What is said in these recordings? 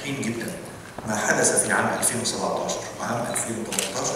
فرحين جدا ما حدث في عام 2017 وعام 2018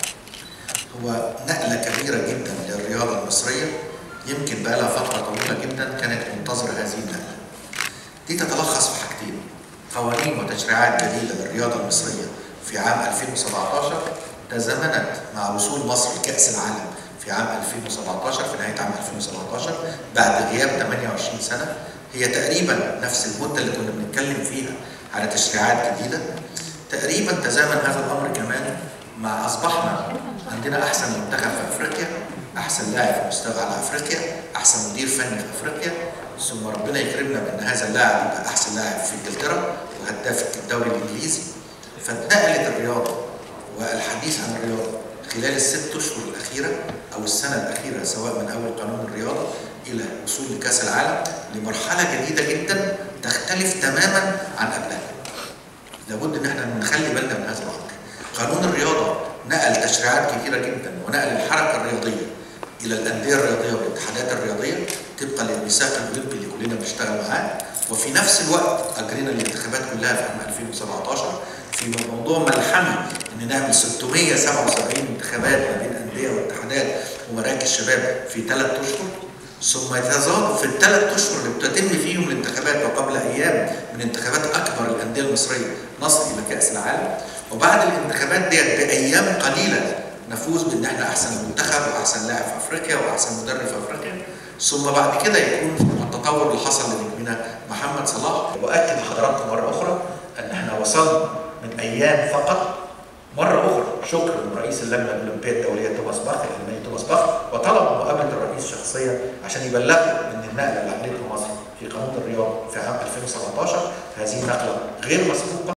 هو نقلة كبيرة جدا للرياضة المصرية. يمكن بقى لها فترة طويلة جدا كانت منتظرة هذه النقلة. دي تتلخص في حاجتين: قوانين وتشريعات جديدة للرياضة المصرية في عام 2017 تزامنت مع وصول مصر لكأس العالم في عام 2017 في نهاية عام 2017 بعد غياب 28 سنة. هي تقريبا نفس المدة اللي كنا بنتكلم فيها على تشريعات جديدة. تقريبا تزامن هذا الأمر كمان مع أصبحنا عندنا أحسن منتخب في أفريقيا، أحسن لاعب في مستوى على أفريقيا، أحسن مدير فني في أفريقيا، ثم ربنا يكرمنا بأن هذا اللاعب يبقى أحسن لاعب في إنجلترا وهداف الدوري الإنجليزي. فاتنقلت الرياضة والحديث عن الرياضة خلال ال6 أشهر الأخيرة أو السنة الأخيرة، سواء من أول قانون الرياضة إلى وصول لكأس العالم، لمرحلة جديدة جدا تختلف تماما عن قبلها. لابد إن احنا نخلي بالنا من هذا الأمر. قانون الرياضة نقل تشريعات كثيرة جدا ونقل الحركة الرياضية إلى الأندية الرياضية والاتحادات الرياضية طبقا للميثاق الأولمبي اللي كلنا بنشتغل معاه، وفي نفس الوقت أجرينا الانتخابات كلها في عام 2017 في موضوع ملحمي إن نعمل 677 انتخابات ما بين أندية واتحادات ومراكز شباب في 3 أشهر، ثم يتزاد في ال3 أشهر اللي بتتم فيهم الانتخابات وقبل أيام من انتخابات أكبر الأندية المصرية نصل إلى كأس العالم. وبعد الانتخابات ديت بأيام قليلة نفوز بأن احنا أحسن منتخب وأحسن لاعب في أفريقيا وأحسن مدرب في أفريقيا، ثم بعد كده يكون التطور اللي حصل لنجمنا محمد صلاح. وأكد لحضراتكم مرة أخرى أن احنا وصلنا من أيام فقط. مرة أخرى شكر لرئيس اللجنة الأولمبية الدولية توماس باخ الألماني توماس باخ، وطلب مقابلة الرئيس شخصيا عشان يبلغه أن النقلة اللي عملتها مصر في قانون الرياضة في عام 2017 هذه نقلة غير مسبوقة.